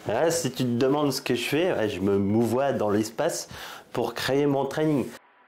Là, si tu te demandes ce que je fais, ouais, je me mouvoie dans l'espace pour créer mon training.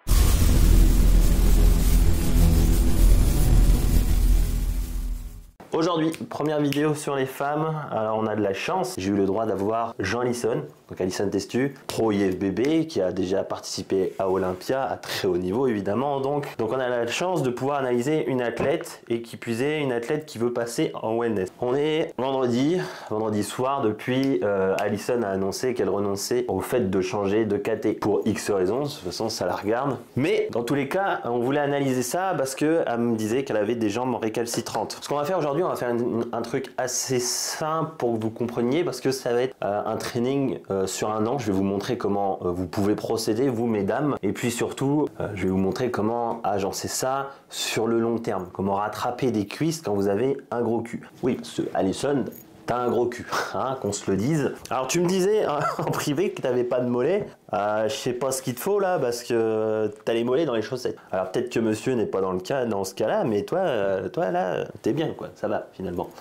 Aujourd'hui, première vidéo sur les femmes. Alors on a de la chance, j'ai eu le droit d'avoir Jean Alisson, donc Alisson Testu, pro IFBB, qui a déjà participé à Olympia, à très haut niveau évidemment. Donc on a la chance de pouvoir analyser une athlète et qui plus est une athlète qui veut passer en wellness. On est vendredi soir, depuis Alisson a annoncé qu'elle renonçait au fait de changer de KT pour X raisons, de toute façon ça la regarde. Mais dans tous les cas, on voulait analyser ça parce qu'elle me disait qu'elle avait des jambes récalcitrantes. Ce qu'on va faire aujourd'hui, on va faire un truc assez simple pour que vous compreniez, parce que ça va être un training sur un an. Je vais vous montrer comment vous pouvez procéder, vous mesdames, et puis surtout je vais vous montrer comment agencer ça sur le long terme, comment rattraper des cuisses quand vous avez un gros cul. Oui, parce que Alisson, t'as un gros cul, hein, qu'on se le dise. Alors tu me disais en privé que t'avais pas de mollets. Je sais pas ce qu'il te faut là, parce que t'as les mollets dans les chaussettes. Alors peut-être que monsieur n'est pas dans ce cas-là, mais toi là, t'es bien quoi, ça va finalement.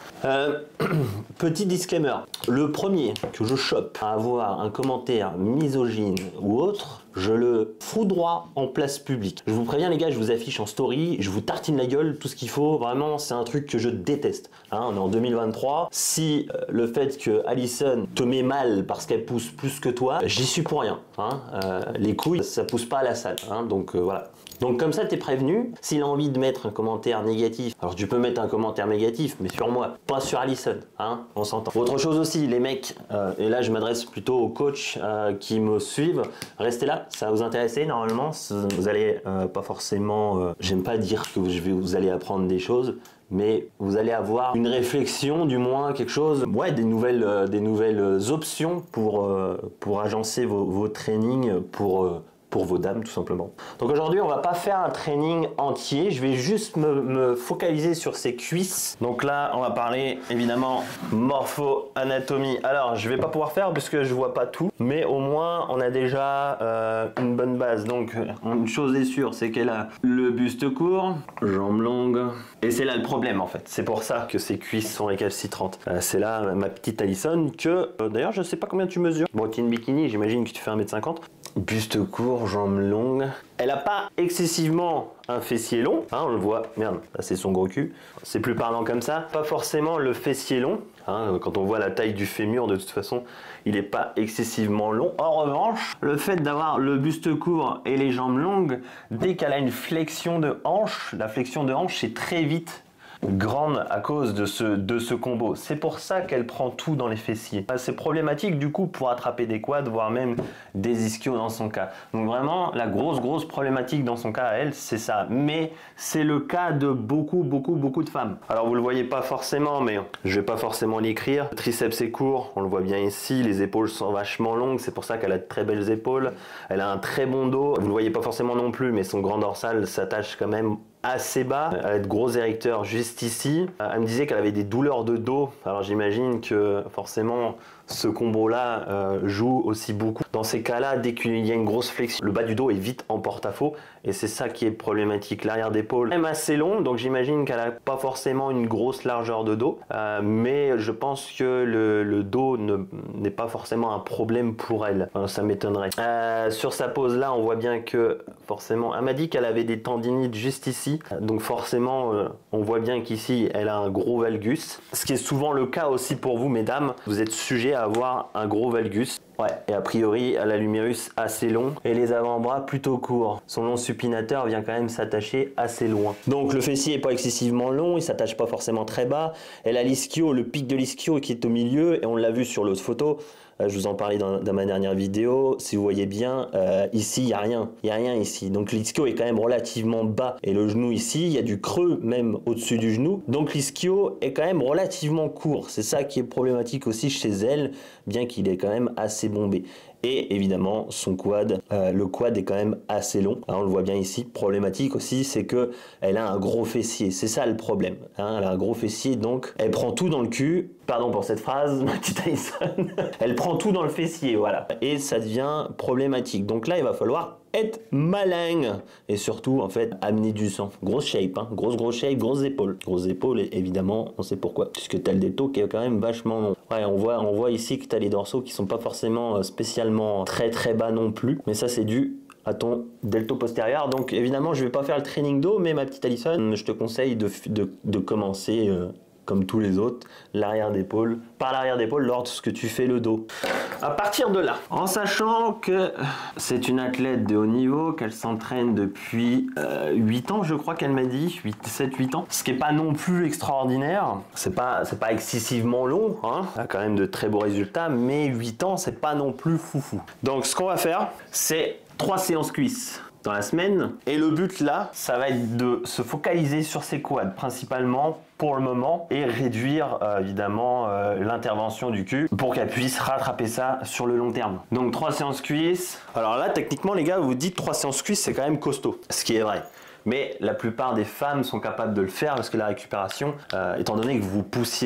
Petit disclaimer, le premier que je chope à avoir un commentaire misogyne ou autre, je le fous droit en place publique. Je vous préviens les gars, je vous affiche en story, je vous tartine la gueule, tout ce qu'il faut, vraiment c'est un truc que je déteste. Hein, on est en 2023, si le fait que Alisson te met mal parce qu'elle pousse plus que toi, j'y suis pour rien. Hein, les couilles, ça pousse pas à la salle, hein, donc voilà. Donc comme ça, t'es prévenu. S'il a envie de mettre un commentaire négatif, alors tu peux mettre un commentaire négatif, mais sur moi, pas sur Alisson, hein, on s'entend. Autre chose aussi, les mecs, et là je m'adresse plutôt aux coachs qui me suivent, restez là, ça va vous intéresser normalement. Vous allez pas forcément, j'aime pas dire que vous allez apprendre des choses, mais vous allez avoir une réflexion, du moins quelque chose, ouais, des nouvelles options pour agencer vos trainings pour vos dames tout simplement. Donc aujourd'hui on va pas faire un training entier, je vais juste me focaliser sur ces cuisses. Donc là on va parler évidemment morpho-anatomie. Alors je vais pas pouvoir faire puisque je vois pas tout, mais au moins on a déjà une bonne base. Donc une chose est sûre, c'est qu'elle a le buste court, jambes longues, et c'est là le problème en fait. C'est pour ça que ces cuisses sont récalcitrantes. C'est là ma petite Alisson que d'ailleurs je sais pas combien tu mesures. Bon, tu es une bikini, j'imagine que tu fais 1m50. Buste court, jambes longues. Elle n'a pas excessivement un fessier long, hein, on le voit, merde, là c'est son gros cul. C'est plus parlant comme ça. Pas forcément le fessier long, hein, quand on voit la taille du fémur, de toute façon, il n'est pas excessivement long. En revanche, le fait d'avoir le buste court et les jambes longues, dès qu'elle a une flexion de hanche, la flexion de hanche c'est très vite grande à cause de ce combo. C'est pour ça qu'elle prend tout dans les fessiers. C'est problématique du coup pour attraper des quads, voire même des ischios dans son cas. Donc vraiment la grosse problématique dans son cas à elle, c'est ça. Mais c'est le cas de beaucoup de femmes. Alors vous le voyez pas forcément, mais je vais pas forcément l'écrire. Le triceps est court, on le voit bien ici. Les épaules sont vachement longues, c'est pour ça qu'elle a de très belles épaules. Elle a un très bon dos. Vous le voyez pas forcément non plus, mais son grand dorsal s'attache quand même assez bas. Elle a de gros érecteurs juste ici. Elle me disait qu'elle avait des douleurs de dos. Alors j'imagine que forcément ce combo là joue aussi beaucoup. Dans ces cas là, dès qu'il y a une grosse flexion, le bas du dos est vite en porte-à-faux et c'est ça qui est problématique. L'arrière d'épaule est même assez long, donc j'imagine qu'elle n'a pas forcément une grosse largeur de dos, mais je pense que le dos n'est pas forcément un problème pour elle. Ça m'étonnerait. Sur sa pose là, on voit bien que forcément, elle m'a dit qu'elle avait des tendinites juste ici, donc forcément on voit bien qu'ici elle a un gros valgus, ce qui est souvent le cas aussi pour vous mesdames. Vous êtes sujet à avoir un gros valgus. Ouais, et a priori, elle a l'humérus assez long et les avant-bras plutôt courts. Son long supinateur vient quand même s'attacher assez loin. Donc le fessier est pas excessivement long, il s'attache pas forcément très bas. Elle a l'ischio, le pic de l'ischio qui est au milieu, et on l'a vu sur l'autre photo. Je vous en parlais dans ma dernière vidéo. Si vous voyez bien, ici, il n'y a rien. Il n'y a rien ici. Donc l'ischio est quand même relativement bas. Et le genou ici, il y a du creux même au-dessus du genou. Donc l'ischio est quand même relativement court. C'est ça qui est problématique aussi chez elle, bien qu'il est quand même assez bombé. Et évidemment son quad, le quad est quand même assez long, hein, on le voit bien ici. Problématique aussi, c'est que elle a un gros fessier, c'est ça le problème, hein, elle a un gros fessier, donc elle prend tout dans le cul. Pardon pour cette phrase, ma petite Alisson. Elle prend tout dans le fessier, voilà, et ça devient problématique. Donc là il va falloir être malin et surtout en fait amener du sang. Grosse shape, hein. Grosse shape, grosses épaules évidemment, on sait pourquoi, puisque tu as le delto qui est quand même vachement long. Ouais, on voit ici que tu as les dorsaux qui sont pas forcément spécialement très bas non plus, mais ça c'est dû à ton delto postérieur. Donc évidemment je vais pas faire le training dos, mais ma petite Alison, je te conseille de commencer comme tous les autres, l'arrière d'épaule, par l'arrière d'épaule lorsque tu fais le dos. À partir de là, en sachant que c'est une athlète de haut niveau, qu'elle s'entraîne depuis 8 ans, je crois qu'elle m'a dit, 7-8 ans, ce qui n'est pas non plus extraordinaire, c'est pas excessivement long, hein. Elle a quand même de très beaux résultats, mais 8 ans, c'est pas non plus foufou. Donc ce qu'on va faire, c'est 3 séances cuisses dans la semaine, et le but là, ça va être de se focaliser sur ses quads principalement pour le moment et réduire évidemment l'intervention du cul pour qu'elle puisse rattraper ça sur le long terme. Donc 3 séances cuisses. Alors là techniquement les gars, vous dites 3 séances cuisses, c'est quand même costaud, ce qui est vrai. Mais la plupart des femmes sont capables de le faire parce que la récupération, étant donné que vous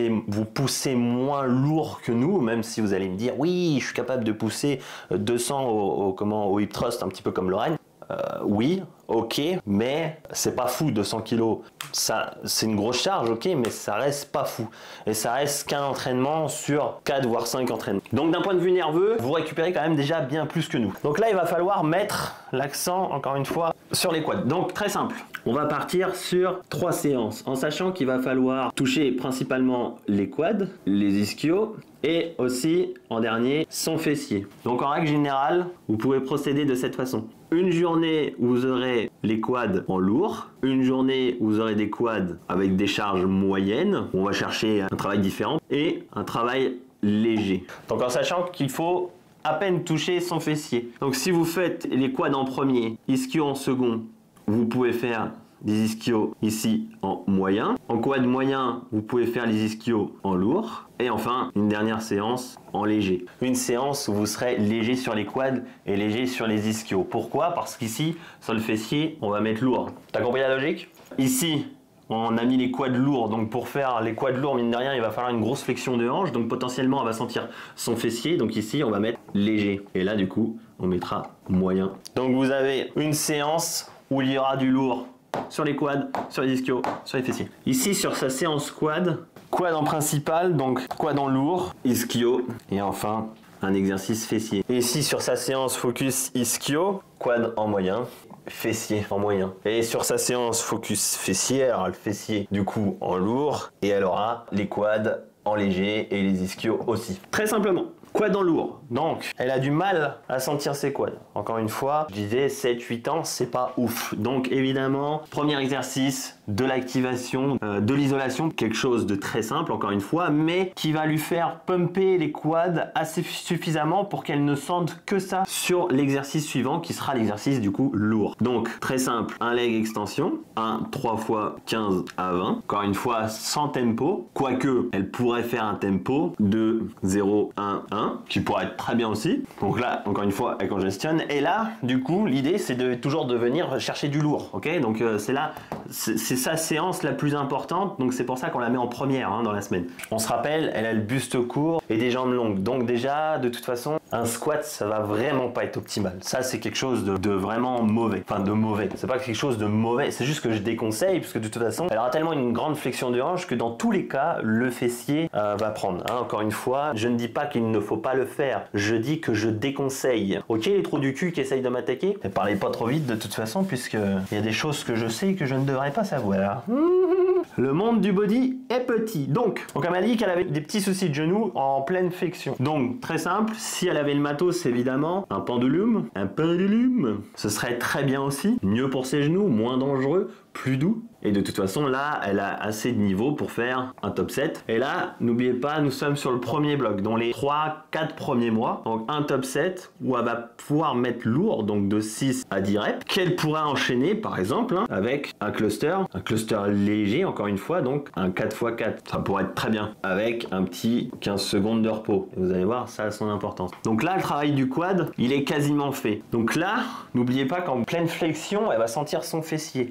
poussez moins lourd que nous, même si vous allez me dire oui, je suis capable de pousser 200 au hip thrust, un petit peu comme Lorraine. Oui, ok, mais c'est pas fou 200 kg. Ça, c'est une grosse charge, ok, mais ça reste pas fou. Et ça reste qu'un entraînement sur 4 voire 5 entraînements. Donc d'un point de vue nerveux, vous récupérez quand même déjà bien plus que nous. Donc là, il va falloir mettre l'accent, encore une fois, sur les quads. Donc très simple, on va partir sur 3 séances, en sachant qu'il va falloir toucher principalement les quads, les ischios, et aussi, en dernier, son fessier. Donc en règle générale, vous pouvez procéder de cette façon. Une journée où vous aurez les quads en lourd, une journée où vous aurez des quads avec des charges moyennes, on va chercher un travail différent, et un travail léger. Donc en sachant qu'il faut à peine toucher son fessier. Donc si vous faites les quads en premier, ischio en second, vous pouvez faire des ischios ici en moyen. En quad moyen, vous pouvez faire les ischios en lourd. Et enfin, une dernière séance en léger. Une séance où vous serez léger sur les quads et léger sur les ischios. Pourquoi? Parce qu'ici, sur le fessier, on va mettre lourd. T'as compris la logique? Ici, on a mis les quads lourds. Donc pour faire les quads lourds, mine de rien, il va falloir une grosse flexion de hanche. Donc potentiellement, on va sentir son fessier. Donc ici, on va mettre léger. Et là, du coup, on mettra moyen. Donc vous avez une séance où il y aura du lourd sur les quads, sur les ischios, sur les fessiers. Ici, sur sa séance quad en principal, donc quad en lourd, ischio, et enfin un exercice fessier. Et ici, sur sa séance focus ischio, quad en moyen, fessier en moyen. Et sur sa séance focus fessier, elle aura le fessier du coup en lourd, et elle aura les quads en léger et les ischios aussi. Très simplement. Quad en lourd, donc elle a du mal à sentir ses quads. Encore une fois, je disais 7-8 ans, c'est pas ouf. Donc évidemment, premier exercice, de l'activation, de l'isolation, quelque chose de très simple encore une fois, mais qui va lui faire pumper les quads assez suffisamment pour qu'elle ne sente que ça sur l'exercice suivant qui sera l'exercice du coup lourd. Donc très simple, un leg extension, 3 fois 15 à 20, encore une fois sans tempo, quoique elle pourrait faire un tempo de 0, 1, 1, qui pourrait être très bien aussi. Donc là, encore une fois, elle congestionne. Et là, du coup, l'idée, c'est de toujours de venir chercher du lourd. Ok, donc c'est là, c'est sa séance la plus importante. Donc c'est pour ça qu'on la met en première dans la semaine. On se rappelle, elle a le buste court et des jambes longues. Donc déjà, de toute façon, un squat, ça va vraiment pas être optimal. Ça, c'est quelque chose de vraiment mauvais. Enfin, de mauvais. C'est pas quelque chose de mauvais. C'est juste que je déconseille, puisque de toute façon, elle aura tellement une grande flexion de hanche que dans tous les cas, le fessier va prendre. Encore une fois, je ne dis pas qu'il ne faut pas le faire. Je dis que je déconseille. Ok, les trous du cul qui essayent de m'attaquer, ne parlez pas trop vite de toute façon, puisque il y a des choses que je sais que je ne devrais pas savoir. Le monde du body est petit. Donc elle m'a dit qu'elle avait des petits soucis de genoux en pleine flexion. Donc, très simple, si elle avait le matos, évidemment, un pendulum, ce serait très bien aussi. Mieux pour ses genoux, moins dangereux, plus doux. Et de toute façon, là, elle a assez de niveau pour faire un top 7. Et là, n'oubliez pas, nous sommes sur le premier bloc, dans les 3-4 premiers mois. Donc, un top 7 où elle va pouvoir mettre lourd, donc de 6 à 10 reps, qu'elle pourra enchaîner, par exemple, avec un cluster léger, encore une fois, donc un 4x4. Ça pourrait être très bien, avec un petit 15 secondes de repos. Et vous allez voir, ça a son importance. Donc là, le travail du quad, il est quasiment fait. Donc là, n'oubliez pas qu'en pleine flexion, elle va sentir son fessier. Mais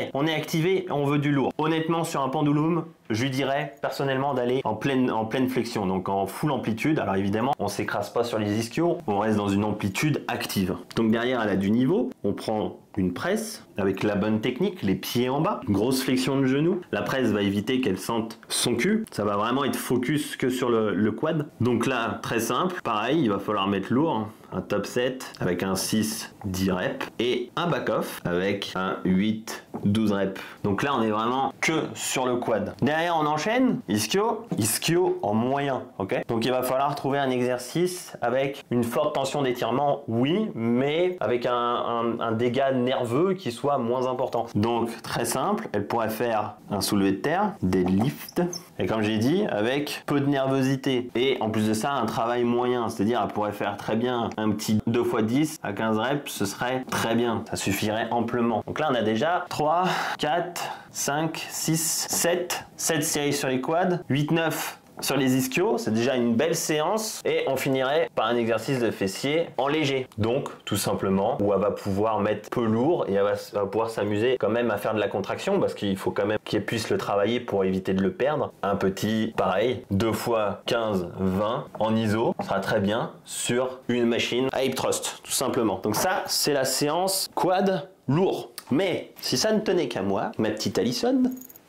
on est activé, on veut du lourd. Honnêtement, sur un pendulum, je lui dirais personnellement d'aller en pleine flexion, donc en full amplitude. Alors évidemment, on s'écrase pas sur les ischios, on reste dans une amplitude active. Donc derrière, elle a du niveau. On prend une presse avec la bonne technique, les pieds en bas, grosse flexion de genou. La presse va éviter qu'elle sente son cul. Ça va vraiment être focus que sur le quad. Donc là, très simple, pareil, il va falloir mettre lourd. Un top 7 avec un 6, 10 reps et un back-off avec un 8, 12 reps. Donc là, on est vraiment que sur le quad. Derrière, on enchaîne, ischio en moyen, ok? Donc il va falloir trouver un exercice avec une forte tension d'étirement, oui, mais avec un dégât nerveux qui soit moins important. Donc très simple, elle pourrait faire un soulevé de terre, des lifts, et comme j'ai dit, avec peu de nervosité. Et en plus de ça, un travail moyen, c'est-à-dire elle pourrait faire très bien un petit 2 x 10 à 15 reps, ce serait très bien, ça suffirait amplement. Donc là, on a déjà 3, 4, 5, 6, 7 séries sur les quads, 8, 9 sur les ischios, c'est déjà une belle séance et on finirait par un exercice de fessier en léger. Donc tout simplement où elle va pouvoir mettre peu lourd et elle va pouvoir s'amuser quand même à faire de la contraction parce qu'il faut quand même qu'elle puisse le travailler pour éviter de le perdre. Un petit pareil, 2 x 15, 20 en iso sera très bien sur une machine à hip thrust tout simplement. Donc ça c'est la séance quad lourd. Mais si ça ne tenait qu'à moi, ma petite Alison,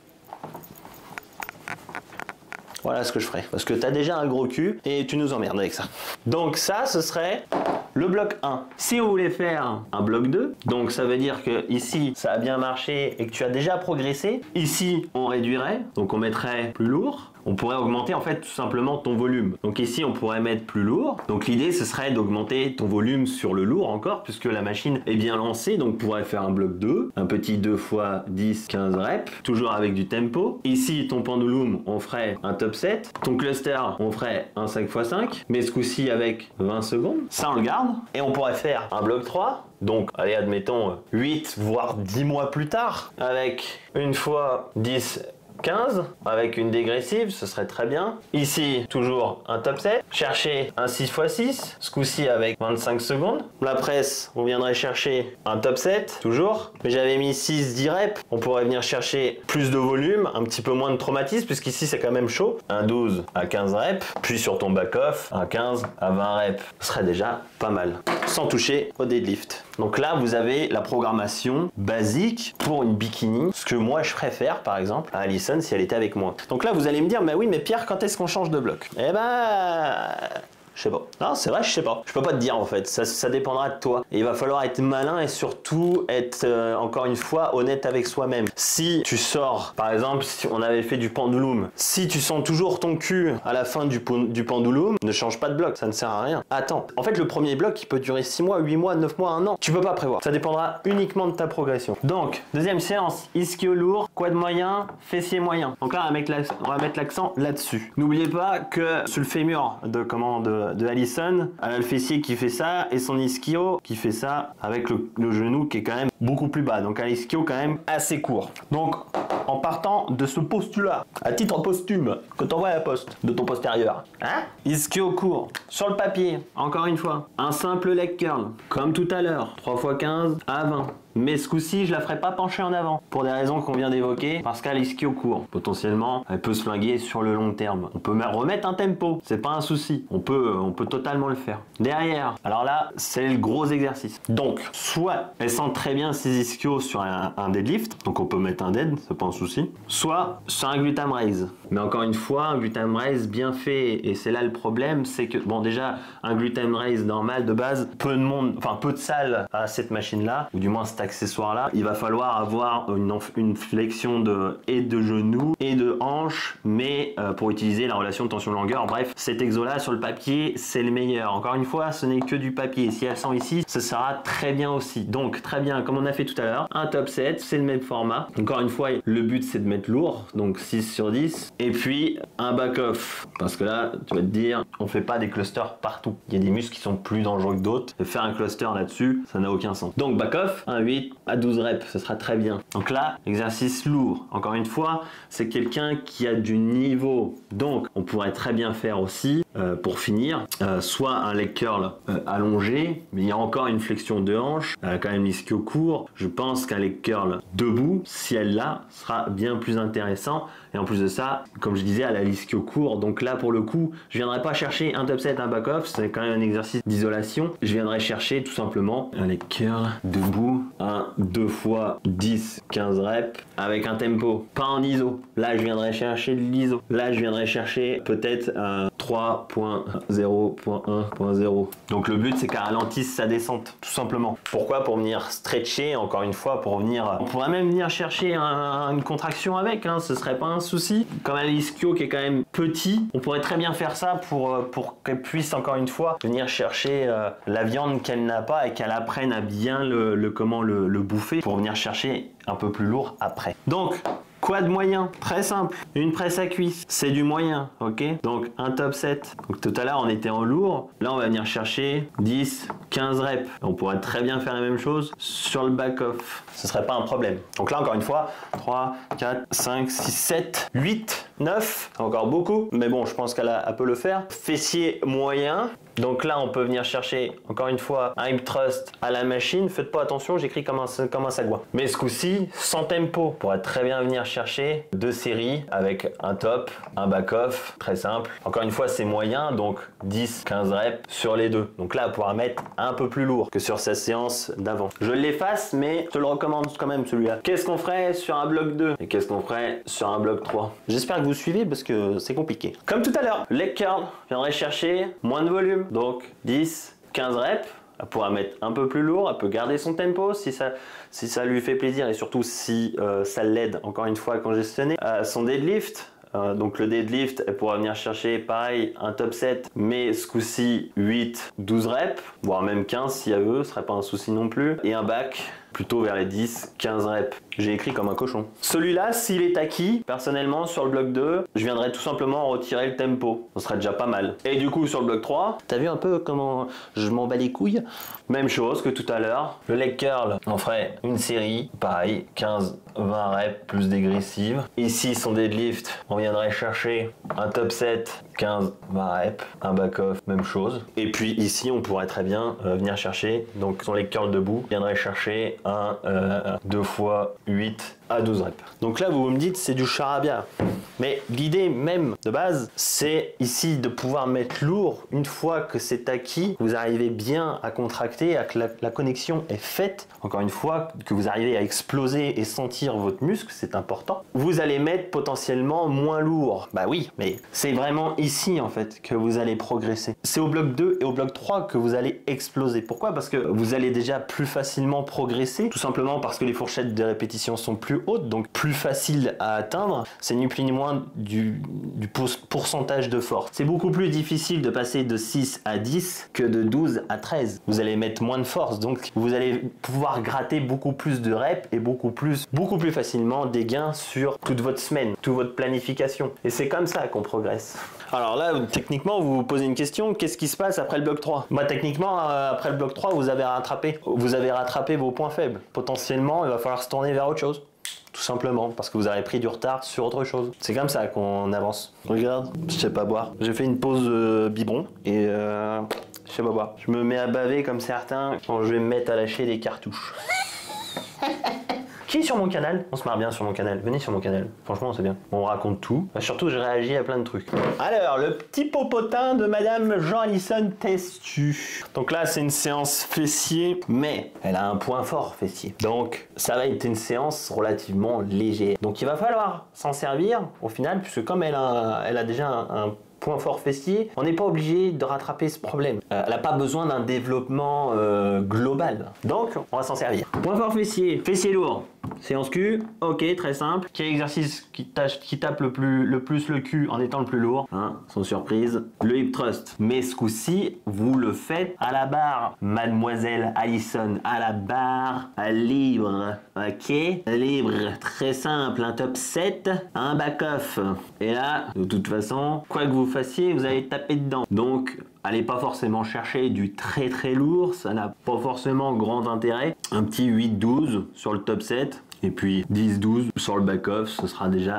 voilà ce que je ferais. Parce que tu as déjà un gros cul et tu nous emmerdes avec ça. Donc ça, ce serait le bloc 1. Si on voulait faire un bloc 2, donc ça veut dire que ici, ça a bien marché et que tu as déjà progressé. Ici, on réduirait, donc on mettrait plus lourd. On pourrait augmenter en fait tout simplement ton volume. Donc ici on pourrait mettre plus lourd. Donc l'idée ce serait d'augmenter ton volume sur le lourd encore puisque la machine est bien lancée. Donc on pourrait faire un bloc 2, un petit 2 x 10, 15 reps, toujours avec du tempo. Ici ton pendulum on ferait un top 7. Ton cluster on ferait un 5 x 5, mais ce coup-ci avec 20 secondes. Ça on le garde. Et on pourrait faire un bloc 3. Donc, allez, admettons 8 voire 10 mois plus tard avec une fois 10 15 avec une dégressive, ce serait très bien. Ici, toujours un top 7. Chercher un 6 x 6, ce coup-ci avec 25 secondes. La presse, on viendrait chercher un top 7, toujours. Mais j'avais mis 6, 10 reps. On pourrait venir chercher plus de volume, un petit peu moins de traumatisme, puisqu'ici c'est quand même chaud. Un 12 à 15 reps. Puis sur ton back-off, un 15 à 20 reps. Ce serait déjà pas mal. Sans toucher au deadlift. Donc là, vous avez la programmation basique pour une bikini. Ce que moi, je préfère, par exemple, à Alison si elle était avec moi. Donc là, vous allez me dire, mais oui, mais Pierre, quand est-ce qu'on change de bloc? Eh ben... je sais pas. Non, c'est vrai, je sais pas. Je peux pas te dire en fait. Ça dépendra de toi. Et il va falloir être malin et surtout être, encore une fois, honnête avec soi-même. Si tu sors, par exemple, si on avait fait du pendulum, si tu sens toujours ton cul à la fin du pendulum, ne change pas de bloc. Ça ne sert à rien. Attends. En fait, le premier bloc, il peut durer 6 mois, 8 mois, 9 mois, 1 an. Tu peux pas prévoir. Ça dépendra uniquement de ta progression. Donc, deuxième séance, ischio lourd, quad moyen, fessier moyen. Donc là, on va mettre l'accent là-dessus. N'oubliez pas que sur le fémur de Alison, elle a le fessier qui fait ça et son ischio qui fait ça avec le genou qui est quand même beaucoup plus bas. Donc un ischio quand même assez court. Donc en partant de ce postulat, à titre posthume, que t'envoies à la poste de ton postérieur, hein, ischio court, sur le papier, encore une fois, un simple leg curl, comme tout à l'heure, 3 x 15 à 20. Mais ce coup-ci, je la ferai pas pencher en avant, pour des raisons qu'on vient d'évoquer, parce qu'elle est ischio court. Potentiellement, elle peut se flinguer sur le long terme. On peut remettre un tempo, c'est pas un souci. On peut totalement le faire. Derrière, alors là, c'est le gros exercice. Donc, soit elle sent très bien ses ischios sur un deadlift, donc on peut mettre un dead, c'est pas un souci. Soit sur un glutam raise. Mais encore une fois, un glutam raise bien fait, et c'est là le problème, c'est que, bon déjà, un glutam raise normal de base, peu de salles à cette machine-là, ou du moins cet accessoire-là, il va falloir avoir une flexion de genoux et de hanches, mais pour utiliser la relation de tension-longueur. Bref, cet exo-là, sur le papier, c'est le meilleur. Encore une fois, ce n'est que du papier. Si elle sent ici, ce sera très bien aussi. Donc, très bien, comme on a fait tout à l'heure, un top 7, c'est le même format. Encore une fois, le but, c'est de mettre lourd, donc 6 sur 10. Et puis, un back-off. Parce que là, tu vas te dire, on fait pas des clusters partout. Il y a des muscles qui sont plus dangereux que d'autres. Et faire un cluster là-dessus, ça n'a aucun sens. Donc, back-off, un 8 à 12 reps, ce sera très bien. Donc là, exercice lourd. Encore une fois, c'est quelqu'un qui a du niveau. Donc, on pourrait très bien faire aussi pour finir, soit un leg curl allongé, mais il y a encore une flexion de hanche, quand même l'ischio court. Je pense qu'un leg curl debout, si elle l'a, sera bien plus intéressant. Et en plus de ça, comme je disais, elle a l'ischio court. Donc là, pour le coup, je viendrai pas chercher un top set, un back off. C'est quand même un exercice d'isolation. Je viendrai chercher tout simplement un leg curl debout, un 2 fois 10, 15 reps avec un tempo, pas en ISO. Là, je viendrai chercher de l'ISO. Là, je viendrai chercher peut-être un 3.0.1.0. Donc le but, c'est qu'elle ralentisse sa descente, tout simplement. Pourquoi? Pour venir stretcher, encore une fois, pour venir... On pourrait même venir chercher une contraction avec, hein, ce serait pas un souci. Comme un ischio qui est quand même petit, on pourrait très bien faire ça pour qu'elle puisse, encore une fois, venir chercher la viande qu'elle n'a pas et qu'elle apprenne à bien le bouffer pour venir chercher un peu plus lourd après. Donc, quad moyen, très simple, une presse à cuisse, c'est du moyen, ok? Donc un top set. Donc tout à l'heure on était en lourd, là on va venir chercher 10, 15 reps. On pourrait très bien faire la même chose sur le back off, ce serait pas un problème. Donc là encore une fois, 3, 4, 5, 6, 7, 8, 9, encore beaucoup, mais bon je pense qu'elle peut le faire. Fessier moyen. Donc là, on peut venir chercher, encore une fois, un hip thrust à la machine. Faites pas attention, j'écris comme un sagouin. Mais ce coup-ci, sans tempo. On pourrait très bien venir chercher 2 séries avec un top, un back-off, très simple. Encore une fois, c'est moyen, donc 10, 15 reps sur les deux. Donc là, on pourra mettre un peu plus lourd que sur sa séance d'avant. Je l'efface, mais je te le recommande quand même celui-là. Qu'est-ce qu'on ferait sur un bloc 2 et qu'est-ce qu'on ferait sur un bloc 3? J'espère que vous suivez parce que c'est compliqué. Comme tout à l'heure, leg curl, je viendrai chercher moins de volume. Donc 10, 15 reps, elle pourra mettre un peu plus lourd, elle peut garder son tempo si ça lui fait plaisir et surtout si ça l'aide encore une fois à congestionner. Son deadlift, donc le deadlift, elle pourra venir chercher pareil un top set, mais ce coup-ci 8, 12 reps, voire même 15 si elle veut, ce serait pas un souci non plus. Et un back, plutôt vers les 10, 15 reps. J'ai écrit comme un cochon. Celui-là, s'il est acquis, personnellement, sur le bloc 2, je viendrais tout simplement retirer le tempo. Ce serait déjà pas mal. Et du coup, sur le bloc 3, t'as vu un peu comment je m'en bats les couilles? Même chose que tout à l'heure. Le leg curl, on ferait une série, pareil, 15, 20 reps plus dégressive. Ici, son deadlift, on viendrait chercher un top set, 15, 20 reps, un back-off, même chose. Et puis ici, on pourrait très bien venir chercher, donc son leg curl debout, viendrait chercher un 2 fois 8 à 12 reps. Donc là, vous me dites, c'est du charabia. Mais l'idée même de base, c'est ici de pouvoir mettre lourd. Une fois que c'est acquis, vous arrivez bien à contracter, à que la connexion est faite. Encore une fois, que vous arrivez à exploser et sentir votre muscle, c'est important. Vous allez mettre potentiellement moins lourd. Bah oui, mais c'est vraiment ici en fait que vous allez progresser. C'est au bloc 2 et au bloc 3 que vous allez exploser. Pourquoi? Parce que vous allez déjà plus facilement progresser, tout simplement parce que les fourchettes de répétition sont plus hautes, donc plus facile à atteindre. C'est ni plus ni moins du pourcentage de force. C'est beaucoup plus difficile de passer de 6 à 10 que de 12 à 13. Vous allez mettre moins de force, donc vous allez pouvoir gratter beaucoup plus de reps et beaucoup plus facilement des gains sur toute votre semaine, toute votre planification. Et c'est comme ça qu'on progresse. Alors là, techniquement, vous vous posez une question, qu'est-ce qui se passe après le bloc 3? Bah, techniquement, après le bloc 3, vous avez rattrapé vos points faibles. Potentiellement, il va falloir se tourner vers autre chose. Tout simplement, parce que vous avez pris du retard sur autre chose. C'est comme ça qu'on avance. Regarde, je sais pas boire. J'ai fait une pause biberon et je sais pas boire. Je me mets à baver comme certains quand je vais me mettre à lâcher des cartouches. Qui est sur mon canal? On se marre bien sur mon canal. Venez sur mon canal. Franchement, c'est bien. On raconte tout. Bah, surtout, je réagis à plein de trucs. Alors, le petit popotin de Madame Jean-Alison Testu. Donc là, c'est une séance fessier, mais elle a un point fort fessier. Donc, ça va être une séance relativement légère. Donc, il va falloir s'en servir au final, puisque comme elle a déjà un point fort fessier, on n'est pas obligé de rattraper ce problème. Elle n'a pas besoin d'un développement global. Donc, on va s'en servir. Point fort fessier, fessier lourd. Séance Q, ok, très simple. Quel exercice qui tape le plus le cul en étant le plus lourd, hein, sans surprise, le hip thrust. Mais ce coup-ci, vous le faites à la barre, Mademoiselle Alison, à la barre, à libre, ok, libre, très simple, un top 7, un back-off. Et là, de toute façon, quoi que vous fassiez, vous allez taper dedans. Donc, allez pas forcément chercher du très très lourd, ça n'a pas forcément grand intérêt. Un petit 8-12 sur le top 7 et puis 10-12 sur le back-off, ce sera déjà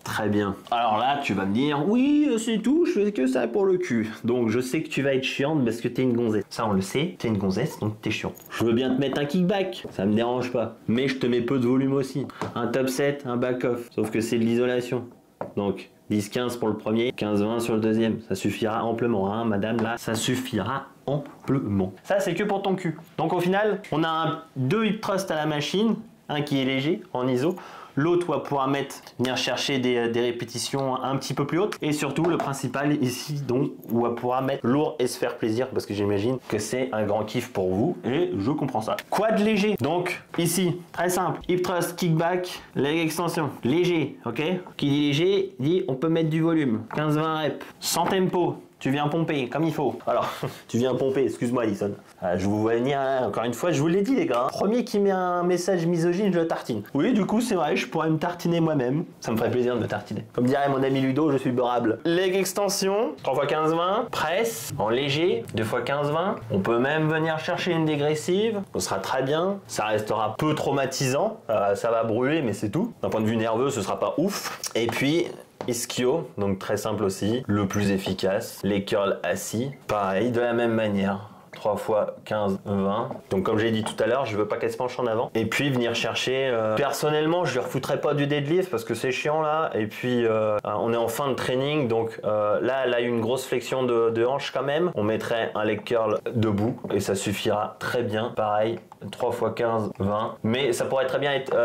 Très bien. Alors là, tu vas me dire, oui, c'est tout, je fais que ça pour le cul. Donc je sais que tu vas être chiante parce que t'es une gonzesse. Ça, on le sait, t'es une gonzesse, donc t'es chiant. Je veux bien te mettre un kickback, ça me dérange pas. Mais je te mets peu de volume aussi. Un top 7, un back-off. Sauf que c'est de l'isolation. Donc 10-15 pour le premier, 15-20 sur le deuxième. Ça suffira amplement, hein, madame, là, ça suffira amplement. Ça, c'est que pour ton cul. Donc au final, on a deux hip thrusts à la machine, un qui est léger en iso. L'autre va pouvoir venir chercher des répétitions un petit peu plus hautes. Et surtout, le principal ici, donc, on va pouvoir mettre lourd et se faire plaisir parce que j'imagine que c'est un grand kiff pour vous et je comprends ça. Quad léger. Donc, ici, très simple. Hip thrust, kickback, leg extension. Léger, ok? Qui dit léger, dit on peut mettre du volume. 15-20 reps. Sans tempo. Tu viens pomper comme il faut. Alors, tu viens pomper, excuse-moi Alison. Je vous vois venir, hein, encore une fois, je vous l'ai dit les gars. Premier qui met un message misogyne, je le tartine. Oui, du coup, c'est vrai, je pourrais me tartiner moi-même. Ça me ferait plaisir de me tartiner. Comme dirait mon ami Ludo, je suis beurrable. Leg extension, 3 x 15-20. Presse, en léger, 2 x 15-20. On peut même venir chercher une dégressive. Ce sera très bien. Ça restera peu traumatisant. Ça va brûler, mais c'est tout. D'un point de vue nerveux, ce sera pas ouf. Et puis, ischio, donc très simple aussi, le plus efficace. Les curls assis, pareil, de la même manière. 3 fois 15, 20. Donc comme j'ai dit tout à l'heure, je veux pas qu'elle se penche en avant. Et puis venir chercher, personnellement, je lui refoutrais pas du deadlift parce que c'est chiant là. Et puis on est en fin de training, donc là elle a eu une grosse flexion de hanche quand même. On mettrait un leg curl debout et ça suffira très bien. Pareil, 3 fois 15, 20. Mais ça pourrait très bien être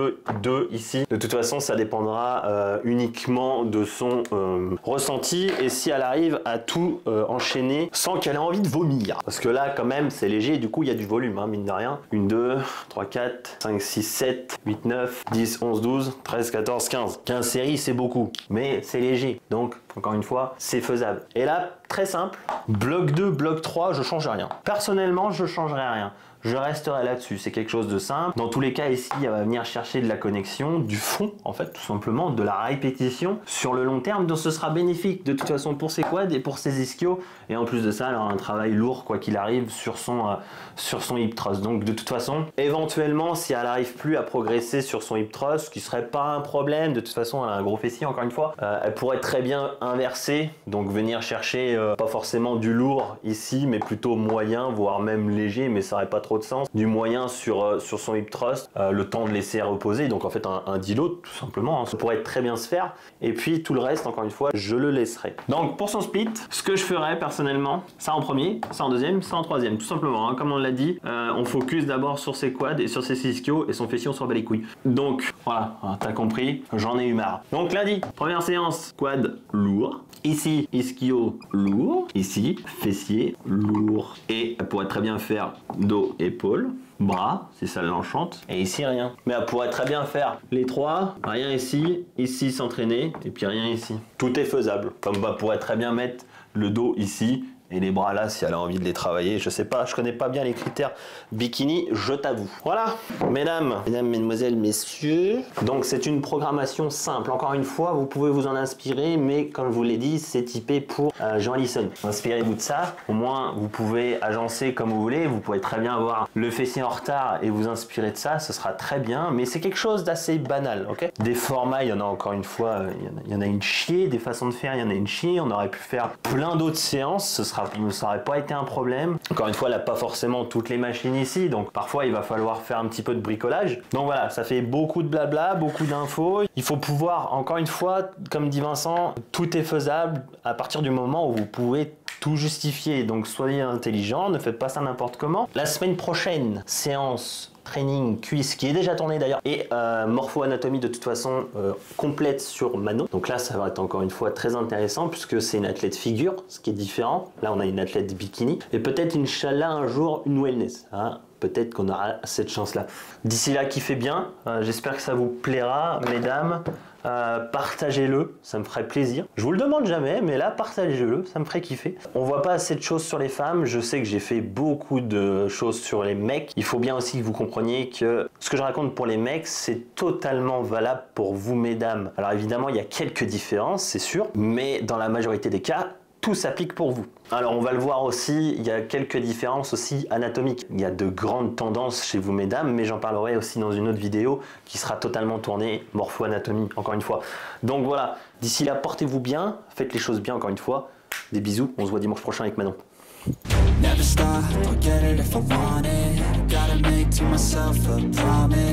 2 ici. De toute façon, ça dépendra uniquement de son ressenti et si elle arrive à tout enchaîner sans qu'elle ait envie de vomir. Parce que là, quand même, c'est léger et du coup, il y a du volume, hein, mine de rien. 1, 2, 3, 4, 5, 6, 7, 8, 9, 10, 11, 12, 13, 14, 15. 15 séries, c'est beaucoup. Mais c'est léger. Donc, encore une fois, c'est faisable. Et là, très simple. Bloc 2, bloc 3, je change rien. Personnellement, je changerai rien. Je resterai là-dessus, c'est quelque chose de simple. Dans tous les cas, ici, elle va venir chercher de la connexion, du fond, en fait, tout simplement, de la répétition sur le long terme. Donc ce sera bénéfique de toute façon pour ses quads et pour ses ischios. Et en plus de ça, elle aura un travail lourd, quoi qu'il arrive, sur son hip thrust. Donc de toute façon, éventuellement, si elle n'arrive plus à progresser sur son hip thrust, ce qui serait pas un problème, de toute façon, elle a un gros fessier, encore une fois, elle pourrait très bien inverser, donc venir chercher pas forcément du lourd ici, mais plutôt moyen, voire même léger, mais ça n'aurait pas trop de sens, du moyen sur son hip thrust, le temps de laisser reposer, donc en fait un deload tout simplement, hein. Ça pourrait très bien se faire, et puis tout le reste, encore une fois, je le laisserai. Donc pour son split, ce que je ferais personnellement, ça en premier, ça en deuxième, ça en troisième, tout simplement, hein. Comme on l'a dit, on focus d'abord sur ses quads et sur ses ischios, et son fessier on s'en bat les couilles. Donc voilà, t'as compris, j'en ai eu marre. Donc lundi, première séance, quad lourd, ici ischio lourd, ici fessier lourd, et elle pourrait très bien faire dos, épaule, bras, si ça l'enchante, et ici rien. Mais elle pourrait très bien faire les trois, rien ici, ici s'entraîner, et puis rien ici. Tout est faisable, comme elle pourrait très bien mettre le dos ici, et les bras là si elle a envie de les travailler. Je sais pas, je connais pas bien les critères bikini, je t'avoue. Voilà, mesdames, mesdemoiselles, messieurs. Donc c'est une programmation simple. Encore une fois, vous pouvez vous en inspirer, mais comme je vous l'ai dit, c'est typé pour Jean Lisson. Inspirez-vous de ça. Au moins, vous pouvez agencer comme vous voulez. Vous pouvez très bien avoir le fessier en retard et vous inspirer de ça. Ce sera très bien, mais c'est quelque chose d'assez banal, ok? Des formats, il y en a encore une fois, il y en a une chier. Des façons de faire, il y en a une chier. On aurait pu faire plein d'autres séances. Ça n'aurait pas été un problème. Encore une fois, elle n'a pas forcément toutes les machines ici, donc parfois il va falloir faire un petit peu de bricolage. Donc voilà, ça fait beaucoup de blabla, beaucoup d'infos. Il faut pouvoir, encore une fois, comme dit Vincent, tout est faisable à partir du moment où vous pouvez tout justifier. Donc soyez intelligent, ne faites pas ça n'importe comment. La semaine prochaine, séance training cuisse qui est déjà tourné d'ailleurs et morpho-anatomie de toute façon complète sur Manon. Donc là ça va être encore une fois très intéressant puisque c'est une athlète figure, ce qui est différent. Là on a une athlète bikini et peut-être Inch'Allah un jour une wellness, hein. Peut-être qu'on aura cette chance là. D'ici là kiffez bien, j'espère que ça vous plaira mesdames. Partagez-le, ça me ferait plaisir. Je vous le demande jamais, mais là, partagez-le, ça me ferait kiffer. On voit pas assez de choses sur les femmes. Je sais que j'ai fait beaucoup de choses sur les mecs. Il faut bien aussi que vous compreniez que ce que je raconte pour les mecs, c'est totalement valable pour vous, mesdames. Alors évidemment, il y a quelques différences, c'est sûr, mais dans la majorité des cas, tout s'applique pour vous. Alors on va le voir aussi, il y a quelques différences aussi anatomiques. Il y a de grandes tendances chez vous mesdames, mais j'en parlerai aussi dans une autre vidéo qui sera totalement tournée morpho-anatomie, encore une fois. Donc voilà, d'ici là, portez-vous bien, faites les choses bien encore une fois. Des bisous, on se voit dimanche prochain avec Manon. Never stop, I'll get it if I want it. Gotta make to myself a promise.